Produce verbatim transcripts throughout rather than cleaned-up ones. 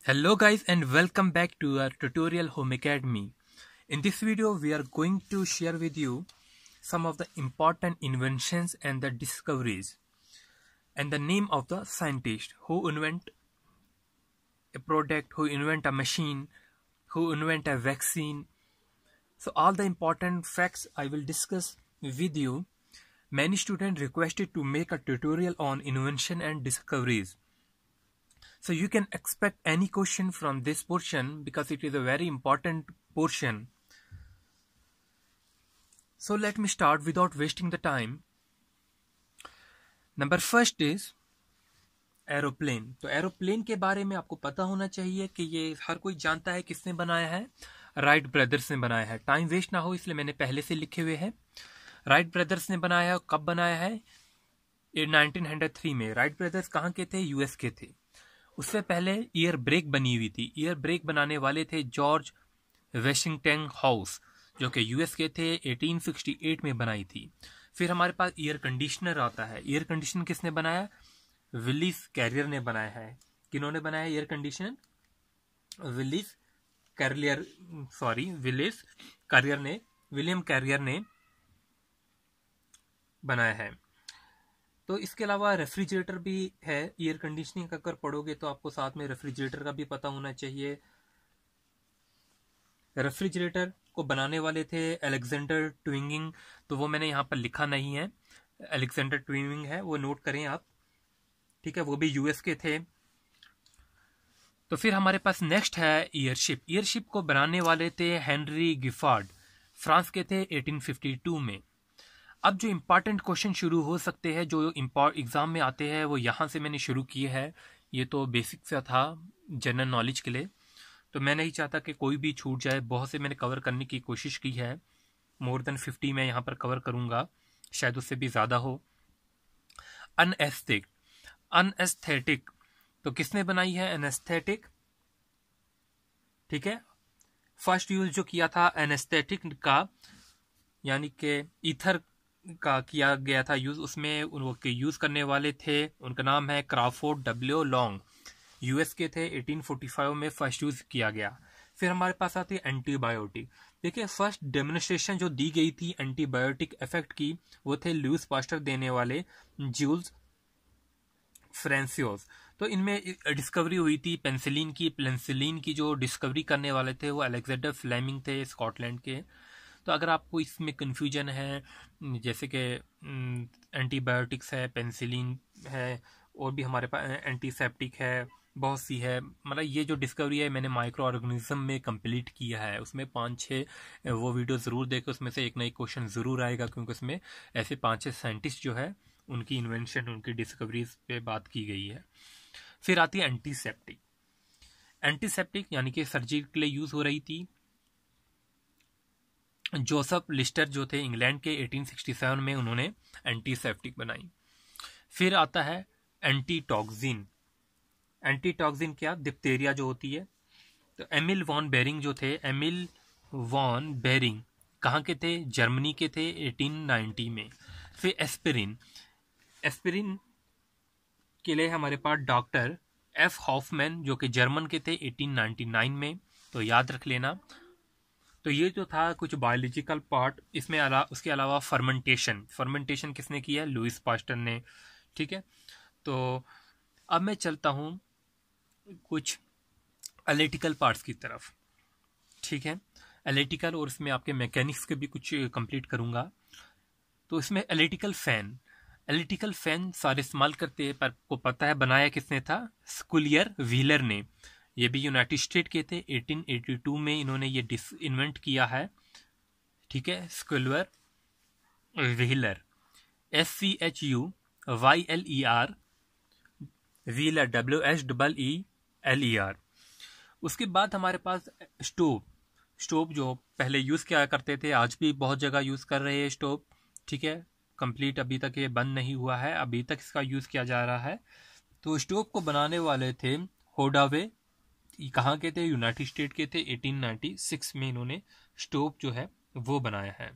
Hello guys and welcome back to our tutorial Home Academy. In this video we are going to share with you some of the important inventions and the discoveries and the name of the scientist who invent a product, who invent a machine, who invent a vaccine. So all the important facts I will discuss with you. Many students requested to make a tutorial on invention and discoveries. So you can expect any question from this portion because it is a very important portion. So let me start without wasting the time. Number first is aeroplane. तो aeroplane के बारे में आपको पता होना चाहिए कि ये हर कोई जानता है किसने बनाया है. राइट ब्रदर्स ने बनाया है. टाइम वेस्ट ना हो इसलिए मैंने पहले से लिखे हुए हैं. राइट ब्रदर्स ने बनाया है. कब बनाया है? ये नाइनटीन हंड्रेड थ्री में. राइट ब्रदर्स कहाँ के थे? यूएस के थे. उससे पहले ईयर ब्रेक बनी हुई थी. ईयर ब्रेक बनाने वाले थे जॉर्ज वेशिंगटन हाउस जो कि यूएस के थे. एटीन सिक्सटी एट में बनाई थी. फिर हमारे पास एयर कंडीशनर आता है. एयर कंडीशनर किसने बनाया? विलिस कैरियर ने बनाया है. किन्होंने बनाया air conditioner? Willis Carrier sorry Willis Carrier ने विलियम कैरियर ने बनाया है. तो इसके अलावा रेफ्रिजरेटर भी है. एयर कंडीशनिंग अगर पढ़ोगे तो आपको साथ में रेफ्रिजरेटर का भी पता होना चाहिए. रेफ्रिजरेटर को बनाने वाले थे अलेक्जेंडर ट्विंगिंग. तो वो मैंने यहाँ पर लिखा नहीं है. अलेक्जेंडर ट्विंगिंग है, वो नोट करें आप. ठीक है, वो भी यूएस के थे. तो फिर हमारे पास नेक्स्ट है एयरशिप. एयरशिप को बनाने वाले थे हेनरी गिफार्ड. फ्रांस के थे एटीन फिफ्टी टू में. अब जो इम्पॉर्टेंट क्वेश्चन शुरू हो सकते हैं जो एग्जाम में आते हैं वो यहाँ से मैंने शुरू किए हैं. ये तो बेसिक सा था जनरल नॉलेज के लिए. तो मैं नहीं चाहता कि कोई भी छूट जाए. बहुत से मैंने कवर करने की कोशिश की है. मोर देन फिफ्टी मैं यहाँ पर कवर करूँगा, शायद उससे भी ज़्यादा हो. अनएस्थेटिक अनएस्थेटिक तो किसने बनाई है? एनेस्थेटिक. ठीक है, फर्स्ट यूज जो किया था एनेस्थेटिक का यानी कि ईथर का किया गया था यूज. उसमें उनके यूज करने वाले थे, उनका नाम है क्राफोर्ड डब्ल्यू लॉन्ग. यूएस के थे. एटीन फोर्टी फाइव में फर्स्ट यूज किया गया. फिर हमारे पास आती है एंटीबायोटिक. देखिए, फर्स्ट डेमोन्स्ट्रेशन जो दी गई थी एंटीबायोटिक इफेक्ट की वो थे लुइस पास्टर देने वाले ज्यूल्स फ्रांसिस. तो इनमें डिस्कवरी हुई थी पेंसिलिन की. पेंसिलिन की जो डिस्कवरी करने वाले थे वो अलेक्जेंडर फ्लेमिंग थे स्कॉटलैंड के. तो अगर आपको इसमें कन्फ्यूजन है, जैसे कि एंटीबायोटिक्स है, पेंसिलिन है, और भी हमारे पास एंटीसेप्टिक है, बहुत सी है. मतलब ये जो डिस्कवरी है मैंने माइक्रो ऑर्गेनिज्म में कंप्लीट किया है. उसमें पाँच छः वो वीडियो ज़रूर देखें. उसमें से एक ना एक क्वेश्चन ज़रूर आएगा क्योंकि उसमें ऐसे पाँच छः साइंटिस्ट जो है उनकी इन्वेंशन, उनकी डिस्कवरीज पे बात की गई है. फिर आती है एंटीसेप्टिक. एंटीसेप्टिक यानी कि सर्जरी के लिए यूज़ हो रही थी. जोसेफ लिस्टर जो थे इंग्लैंड के एटीन सिक्सटी सेवन में उन्होंने एंटीसेप्टिक बनाई. फिर आता है एंटीटॉक्सिन. एंटीटॉक्सिन क्या? डिप्थीरिया जो होती है. तो एमिल वॉन बेरिंग जो थे, एमिल वॉन बेरिंग कहाँ के थे? जर्मनी के थे एटीन नाइंटी में. फिर एस्पिरिन. एस्पिरिन के लिए हमारे पास डॉक्टर एफ हॉफमैन जो कि जर्मन के थे एटीन नाइंटी नाइन में. तो याद रख लेना. तो ये जो था कुछ बायोलॉजिकल पार्ट. इसमें अला, उसके अलावा फर्मेंटेशन. फर्मेंटेशन किसने किया? लुइस पास्टर ने. ठीक है, तो अब मैं चलता हूँ कुछ एनालिटिकल पार्ट्स की तरफ. ठीक है, एनालिटिकल और इसमें आपके मैकेनिक्स के भी कुछ कंप्लीट करूँगा. तो इसमें एनालिटिकल फैन. एनालिटिकल फैन सारे इस्तेमाल करते हैं, पर को पता है बनाया किसने था? स्कूलियर व्हीलर ने. ये भी यूनाइटेड स्टेट के थे. एटीन एटी टू में इन्होंने ये डिस इन्वेंट किया है. ठीक है, Schuyler Wheeler. S C H U Y L E R Wheeler. W S double E L E R. उसके बाद हमारे पास स्टोव. स्टोव जो पहले यूज़ किया करते थे, आज भी बहुत जगह यूज़ कर रहे हैं स्टोव. ठीक है, कंप्लीट अभी तक ये बंद नहीं हुआ है, अभी तक इसका यूज़ किया जा रहा है. तो स्टोव को बनाने वाले थे होडावे. कहाँ के थे? यूनाइटेड स्टेट के थे. एटीन नाइंटी सिक्स में इन्होंने स्टोव जो है वो बनाया है.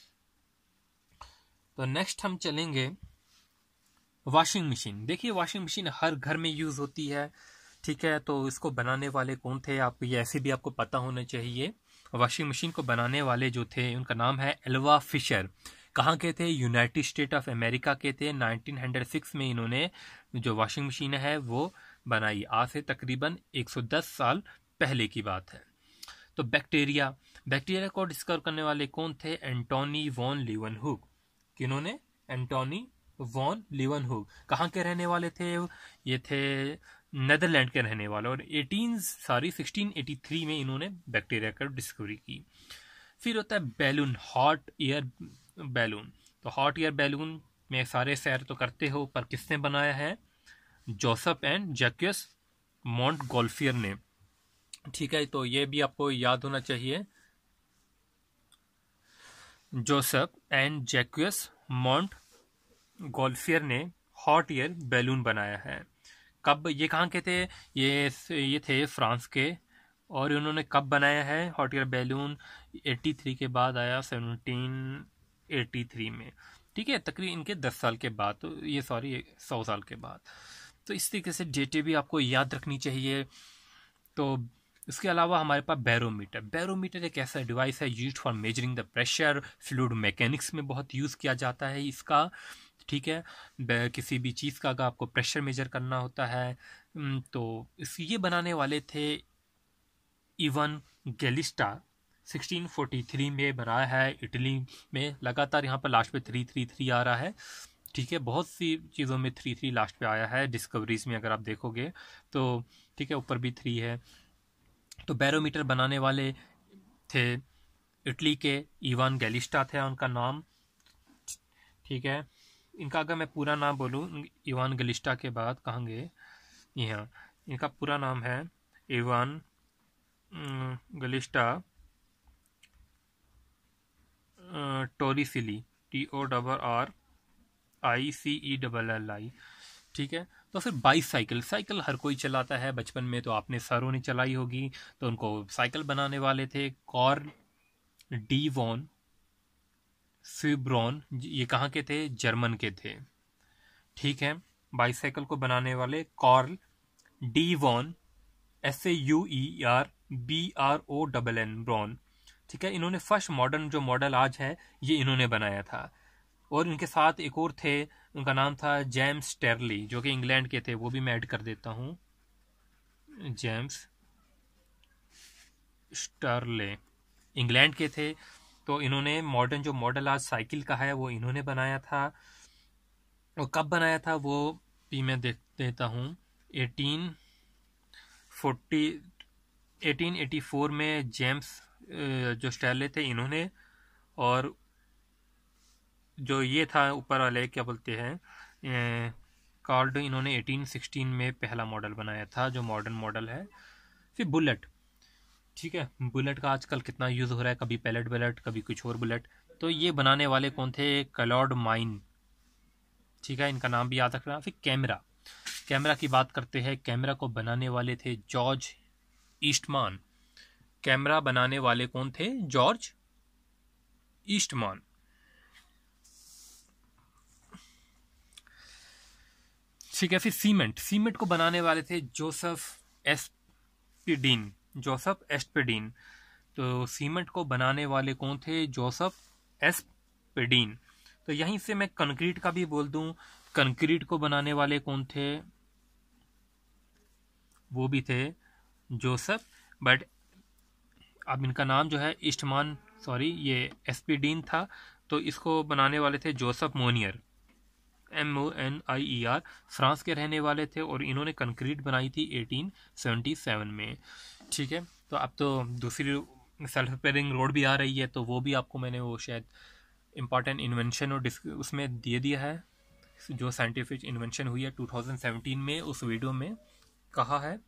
तो नेक्स्ट हम चलेंगे वॉशिंग मशीन. देखिए, वॉशिंग मशीन हर घर में यूज़ होती है. ठीक है, तो इसको बनाने वाले कौन थे, आपको ये ऐसे भी आपको पता होना चाहिए। वॉशिंग मशीन को बनाने वाले जो थे उनका नाम है एल्वा फिशर। कहाँ के थे, यूनाइटेड स्टेट ऑफ अमेरिका के थे। नाइनटीन हंड्रेड सिक्स में इन्होंने जो वॉशिंग मशीन है वो बनाई, आज से तकरीबन एक सौ दस साल पहले की बात है। तो बैक्टीरिया बैक्टीरिया को डिस्कवर करने वाले कौन थे, एंटोनी वॉन लीवनहुक। किन्होंने, एंटोनी वॉन लीवनहुक। कहाँ के रहने वाले थे, ये थे नेदरलैंड के रहने वाले, और eighteen sorry sixteen eighty three में इन्होंने बैक्टीरिया का डिस्कवरी की। फिर होता है बैलून, हॉट एयर बैलून। तो हॉट एयर बैलून में सारे सैर तो करते हो, पर किसने बनाया है, जोसेफ एंड जैक्वियस मॉन्टगोल्फियर ने। ठीक है, तो ये भी आपको याद होना चाहिए, जोसेफ एंड जैक्वियस मॉन्टगोल्फियर ने हॉट एयर बैलून बनाया है। कब, ये कहाँ के थे, ये ये थे फ्रांस के, और इन्होंने कब बनाया है हॉट एयर बैलून, तिरासी के बाद आया, सेवनटीन एटी थ्री में। ठीक है, तकरीबन इनके दस साल के बाद, तो ये सॉरी सौ साल के बाद। तो इस तरीके से डेटे भी आपको याद रखनी चाहिए। तो इसके अलावा हमारे पास बैरोमीटर। बैरोमीटर एक ऐसा डिवाइस है used for measuring the pressure, fluid mechanics में बहुत यूज़ किया जाता है इसका। ठीक है, किसी भी चीज़ का अगर आपको प्रेशर मेजर करना होता है, तो इस ये बनाने वाले थे Evangelista, sixteen forty three में बनाया है इटली में। लगातार यहाँ पर लास्ट पे थ्री थ्री थ्री आ रहा है। ठीक है, बहुत सी चीज़ों में थ्री थ्री लास्ट पे आया है, डिस्कवरीज में अगर आप देखोगे तो। ठीक है, ऊपर भी थ्री है। तो बैरोमीटर बनाने वाले थे इटली के इवान गैलिस्टा थे उनका नाम। ठीक है, इनका अगर मैं पूरा नाम बोलूँ, इवान गैलिस्टा के बाद कहाँ गए, यहाँ इनका पूरा नाम है Evangelista Torricelli, T O double R I C E double L I. ठीक है, तो फिर बाईसाइकिल, साइकिल हर कोई चलाता है, बचपन में तो आपने सरों ने चलाई होगी, तो उनको साइकिल बनाने वाले थे कार्ल डी वॉन स्विब्रॉन। ये कहाँ के थे, जर्मन के थे। ठीक है, बाईसाइकिल को बनाने वाले Karl D von, S A U E R B R O double N Bronn. ठीक है, इन्होंने फर्स्ट मॉडर्न जो मॉडल आज है ये इन्होंने बनाया था। और इनके साथ एक और थे, उनका नाम था जेम्स स्टर्ली, जो कि इंग्लैंड के थे, वो भी मैं ऐड कर देता हूँ, जेम्स स्टर्ले इंग्लैंड के थे। तो इन्होंने मॉडर्न जो मॉडल आज साइकिल का है वो इन्होंने बनाया था। और कब बनाया था वो भी मैं देख देता हूँ, eighteen forty eighteen eighty four में जेम्स जो स्टर्ले थे इन्होंने, और जो ये था ऊपर वाले क्या बोलते हैं कार्ड, इन्होंने एटीन सिक्सटीन में पहला मॉडल बनाया था जो मॉडर्न मॉडल है। फिर बुलेट। ठीक है, बुलेट का आजकल कितना यूज़ हो रहा है, कभी पैलेट बुलेट, कभी कुछ और बुलेट। तो ये बनाने वाले कौन थे, क्लॉड माइन। ठीक है, इनका नाम भी याद रखना। फिर कैमरा, कैमरा की बात करते हैं, कैमरा को बनाने वाले थे जॉर्ज ईस्टमान। कैमरा बनाने वाले कौन थे, जॉर्ज ईस्टमान। ठीक है, फिर सीमेंट, सीमेंट को बनाने वाले थे जोसेफ एस्पिडीन, जोसेफ एस्पिडीन। तो सीमेंट को बनाने वाले कौन थे, जोसेफ एस्पिडीन। तो यहीं से मैं कंक्रीट का भी बोल दूं, कंक्रीट को बनाने वाले कौन थे, वो भी थे जोसेफ, बट अब इनका नाम जो है ईस्टमान, सॉरी ये एस्पिडीन था, तो इसको बनाने वाले थे Joseph Monier, M O N I E R. France के रहने वाले थे और इन्होंने कंक्रीट बनाई थी एटीन सेवेंटी सेवन में। ठीक है, तो अब तो दूसरी सेल्फ रिपेयरिंग रोड भी आ रही है, तो वो भी आपको मैंने वो शायद इम्पॉर्टेंट इन्वेंशन और उसमें दे दिया है, जो साइंटिफिक इन्वेंशन हुई है टू थाउजेंड सेवेंटीन में, उस वीडियो में कहा है।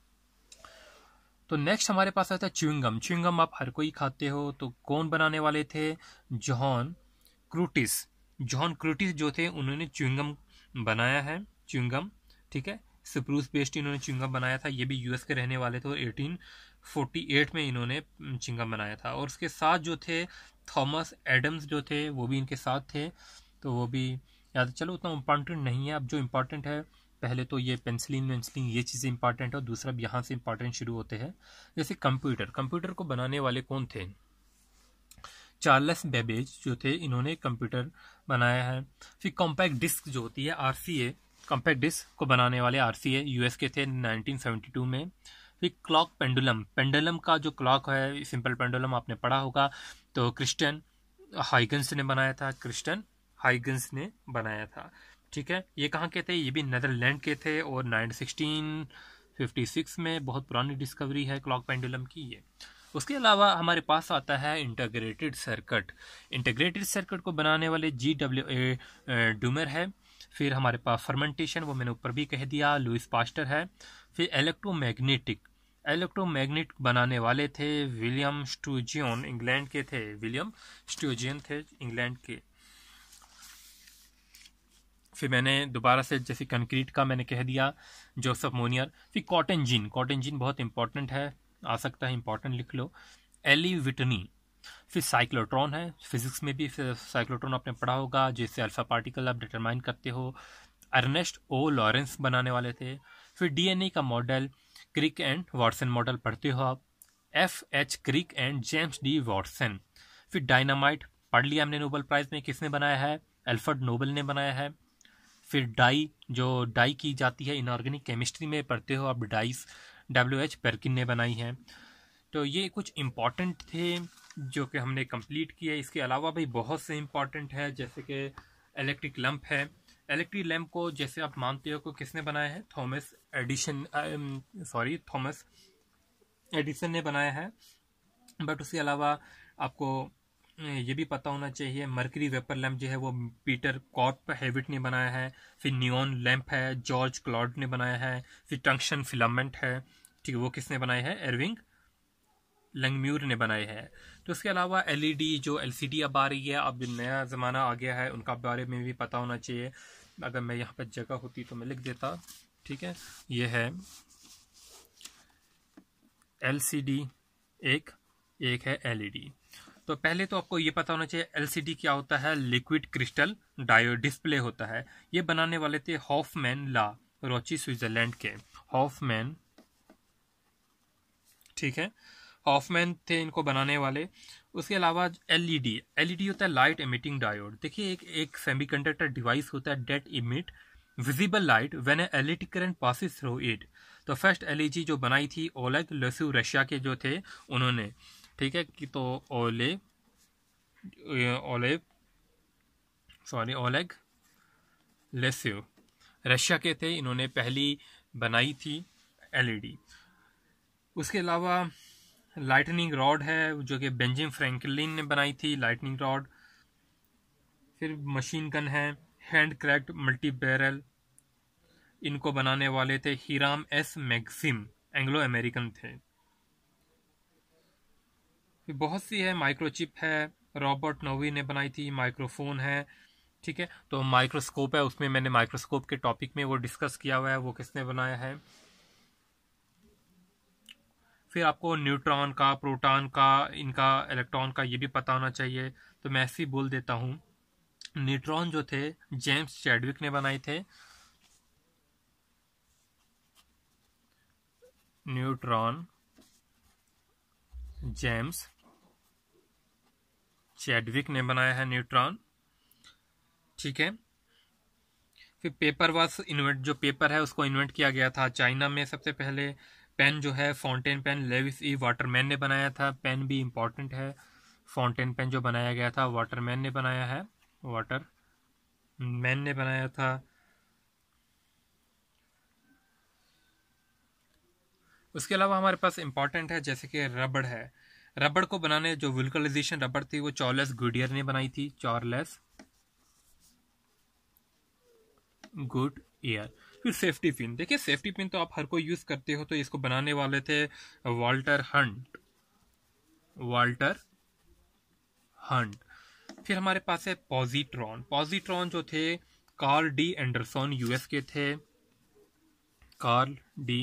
तो नेक्स्ट हमारे पास आता है च्युइंगम। च्युइंगम आप हर कोई खाते हो, तो कौन बनाने वाले थे, जॉन क्रूटिस। जॉन क्रूटिस जो थे उन्होंने च्युइंगम बनाया है, च्युइंगम। ठीक है, स्प्रूस पेस्ट इन्होंने च्युइंगम बनाया था, ये भी यूएस के रहने वाले थे, और एटीन फोर्टी एट में इन्होंने च्युइंगम बनाया था। और उसके साथ जो थे थॉमस एडम्स जो थे वो भी इनके साथ थे, तो वो भी याद, चलो उतना इम्पॉर्टेंट नहीं है। अब जो इम्पॉर्टेंट है पहले तो ये पेंसिलिन वेंसिलिन ये चीज़ें इंपॉर्टेंट है और दूसरा यहाँ से इंपॉर्टेंट शुरू होते हैं। जैसे कंप्यूटर, कंप्यूटर को बनाने वाले कौन थे? चार्ल्स बेबेज जो थे, इन्होंने कंप्यूटर बनाया है। फिर कॉम्पैक्ट डिस्क जो होती है आरसीए, कॉम्पैक्ट डिस्क को बनाने वाले आरसीए यूएस के थे नाइनटीन सेवेंटी टू में। फिर क्लॉक पेंडुलम, पेंडुलम का जो क्लॉक है, सिंपल पेंडुलम आपने पढ़ा होगा, तो क्रिस्टियन हाइगन्स ने बनाया था, क्रिस्टियन हाइगन्स ने बनाया था। ठीक है, ये कहाँ के थे? ये भी नेदरलैंड के थे और नाइन सिक्सटीन फिफ्टी सिक्स में, बहुत पुरानी डिस्कवरी है क्लॉक पेंडुलम की ये। उसके अलावा हमारे पास आता है इंटीग्रेटेड सर्किट। इंटीग्रेटेड सर्किट को बनाने वाले जी डब्ल्यू ए डूमर है। फिर हमारे पास फर्मेंटेशन, वो मैंने ऊपर भी कह दिया, लुइस पास्टर है। फिर इलेक्ट्रोमैग्नेटिक, इलेक्ट्रोमैग्नेट बनाने वाले थे विलियम स्टूजियन, इंग्लैंड के थे, विलियम स्टूजियन थे इंग्लैंड के। फिर मैंने दोबारा से जैसे कंक्रीट का मैंने कह दिया जोसेफ मोनियर। फिर कॉटन जीन, कॉटन जीन बहुत इंपॉर्टेंट है, आ सकता है इंपॉर्टेंट लिख लो, एली विटनी। फिर साइक्लोट्रॉन है, फिजिक्स में भी साइक्लोट्रॉन आपने पढ़ा होगा, जिससे अल्फा पार्टिकल आप डिटरमाइन करते हो। अर्नेस्ट ओ लॉरेंस बनाने वाले थे। फिर डीएनए का model Crick and Watson model पढ़ते हो आप, F H Crick and James D Watson. फिर डायनामाइट पढ़ लिया हमने, नोबेल प्राइज में किसने बनाया है? अल्फ्रेड नोबेल ने बनाया है। फिर डाई, जो डाई की जाती है इनऑर्गेनिक केमिस्ट्री में पढ़ते हो आप, डाइस डब्ल्यू एच पेर्किन ने बनाई है। तो ये कुछ इम्पॉर्टेंट थे जो कि हमने कंप्लीट किए। इसके अलावा भी बहुत से इम्पॉर्टेंट है, जैसे कि इलेक्ट्रिक लैंप है। इलेक्ट्रिक लैंप को जैसे आप मानते हो कि किसने बनाया है? Thomas Edison, sorry Thomas Edison ने बनाया है। बट उसके अलावा आपको ये भी पता होना चाहिए, मर्करी वेपर लैंप जो है वो पीटर कॉर्प हेविट ने बनाया है। फिर नियॉन लैंप है, जॉर्ज क्लॉड ने बनाया है। फिर टंक्शन फिलामेंट है, ठीक है, वो किसने बनाया है? एरविंग लंगम्यूर ने बनाए हैं। तो उसके अलावा एलईडी, जो एलसीडी अब आ रही है, अब नया ज़माना आ गया है, उनका बारे में भी पता होना चाहिए। अगर मैं यहाँ पर जगह होती तो मैं लिख देता, ठीक है। ये है एलसीडी एक, एक है एलईडी। तो पहले तो आपको ये पता होना चाहिए एलसीडी क्या होता है? लिक्विड क्रिस्टल डायोड डिस्प्ले होता है। ये बनाने वाले थे हॉफमैन ला, रोची स्विट्जरलैंड के हॉफमैन, ठीक है, हॉफमैन थे इनको बनाने वाले। उसके अलावा एलईडी, एलईडी होता है लाइट एमिटिंग डायोड। देखिए एक एक सेमीकंडक्टर डिवाइस होता है that emit visible light when electric current passes through it. तो फर्स्ट एलईडी जो बनाई थी ओलेग लेसिव, रशिया के जो थे उन्होंने, ठीक है, कि तो ओले ओले सॉरी ओलेग लेसिव रशिया के थे, इन्होंने पहली बनाई थी एलईडी। उसके अलावा लाइटनिंग रॉड है जो कि बेंजामिन फ्रैंकलिन ने बनाई थी, लाइटनिंग रॉड। फिर मशीन गन है, हैंड क्रैक्ड मल्टी बैरल, इनको बनाने वाले थे Hiram S Maxim, Anglo American थे। फिर बहुत सी है, माइक्रोचिप है, रॉबर्ट नोवी ने बनाई थी। माइक्रोफोन है, ठीक है, तो माइक्रोस्कोप है, उसमें मैंने माइक्रोस्कोप के टॉपिक में वो डिस्कस किया हुआ है, वो किसने बनाया है। फिर आपको न्यूट्रॉन का, प्रोटॉन का, इनका इलेक्ट्रॉन का ये भी पता होना चाहिए, तो मैं ऐसे ही बोल देता हूँ। न्यूट्रॉन जो थे जेम्स चैडविक ने बनाए थे, न्यूट्रॉन जेम्स चैडविक ने बनाया है न्यूट्रॉन, ठीक है। फिर पेपर वास इन्वेंट, जो पेपर है उसको इन्वेंट किया गया था चाइना में सबसे पहले। पेन जो है fountain pen Lewis E Waterman ने बनाया था, पेन भी इंपॉर्टेंट है। फाउंटेन पेन जो बनाया गया था वाटरमैन ने बनाया है, वाटर मैन ने बनाया था। उसके अलावा हमारे पास इंपॉर्टेंट है जैसे कि रबड़ है, रबड़ को बनाने जो वुल्कनाइजेशन रबड़ थी वो चार्ल्स गुडियर ने बनाई थी, चार्ल्स गुड ईयर। फिर सेफ्टी पिन, देखिए सेफ्टी पिन तो आप हर कोई यूज करते हो, तो इसको बनाने वाले थे वाल्टर हंट, वाल्टर हंट। फिर हमारे पास है पॉजिट्रॉन, पॉजिट्रॉन जो थे कार्ल डी एंडरसन, यूएस के थे, कार्ल डी,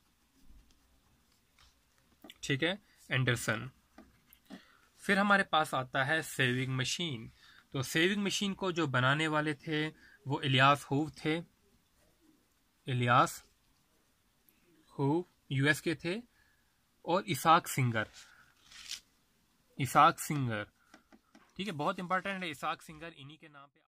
ठीक है, एंडरसन। फिर हमारे पास आता है सेविंग मशीन, तो सेविंग मशीन को जो बनाने वाले थे वो इलियास हूव थे, इलियास हु यूएस के थे, और इसाक सिंगर, इसाक सिंगर, ठीक है, बहुत इंपॉर्टेंट है इसाक सिंगर, इन्हीं के नाम पे